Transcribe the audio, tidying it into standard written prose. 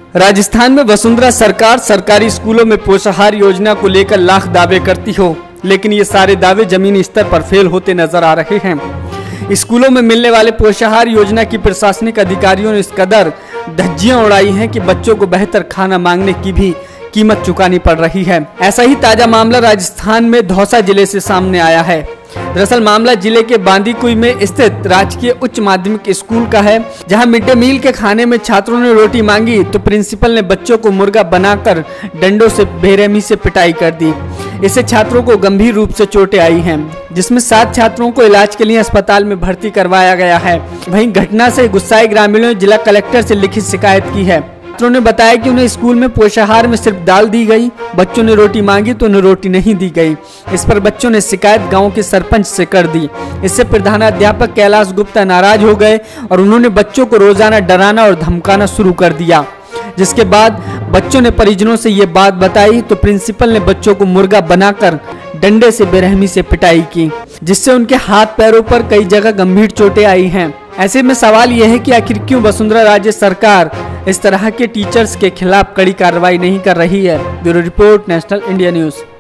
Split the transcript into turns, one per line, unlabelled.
राजस्थान में वसुंधरा सरकार सरकारी स्कूलों में पोषाहार योजना को लेकर लाख दावे करती हो, लेकिन ये सारे दावे जमीनी स्तर पर फेल होते नजर आ रहे हैं। स्कूलों में मिलने वाले पोषाहार योजना की प्रशासनिक अधिकारियों ने इस कदर धज्जियां उड़ाई हैं कि बच्चों को बेहतर खाना मांगने की भी कीमत चुकानी पड़ रही है। ऐसा ही ताजा मामला राजस्थान में दौसा जिले से सामने आया है। दरअसल मामला जिले के बांदीकुई में स्थित राजकीय उच्च माध्यमिक स्कूल का है, जहां मिड डे मील के खाने में छात्रों ने रोटी मांगी तो प्रिंसिपल ने बच्चों को मुर्गा बनाकर डंडों से बेरहमी से पिटाई कर दी। इससे छात्रों को गंभीर रूप से चोटें आई हैं, जिसमें 7 छात्रों को इलाज के लिए अस्पताल में भर्ती करवाया गया है। वहीं घटना से गुस्साए ग्रामीणों ने जिला कलेक्टर से लिखित शिकायत की है। छात्रों ने बताया कि उन्हें स्कूल में पोषाहार में सिर्फ दाल दी गई, बच्चों ने रोटी मांगी तो उन्हें रोटी नहीं दी गई। इस पर बच्चों ने शिकायत गांव के सरपंच से कर दी। इससे प्रधानाध्यापक कैलाश गुप्ता नाराज हो गए और उन्होंने बच्चों को रोजाना डराना और धमकाना शुरू कर दिया। जिसके बाद बच्चों ने परिजनों से ये बात बताई तो प्रिंसिपल ने बच्चों को मुर्गा बनाकर डंडे से बेरहमी से पिटाई की, जिससे उनके हाथ पैरों पर कई जगह गंभीर चोटें आई हैं। ऐसे में सवाल यह है कि आखिर क्यों वसुंधरा राज्य सरकार इस तरह के टीचर्स के खिलाफ कड़ी कार्रवाई नहीं कर रही है। Bureau report, National India news.